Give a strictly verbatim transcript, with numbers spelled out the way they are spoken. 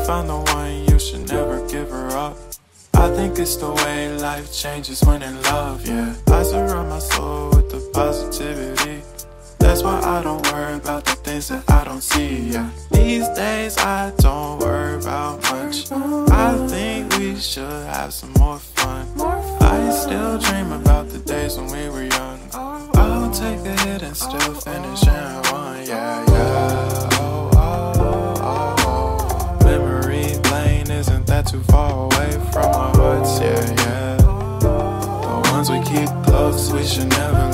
found the one, you should never give her up. I think it's the way life changes when in love, yeah. I surround my soul with the positivity. That's why I don't worry about the things that I don't see, yeah. These days I don't worry about much. I think we should have some more fun. I still dream about the days when we were young. I'll take a hit and still finish and one, yeah, yeah. Oh, oh, oh, oh. Memory lane, isn't that too far away from our hearts, yeah, yeah. The ones we keep close, we should never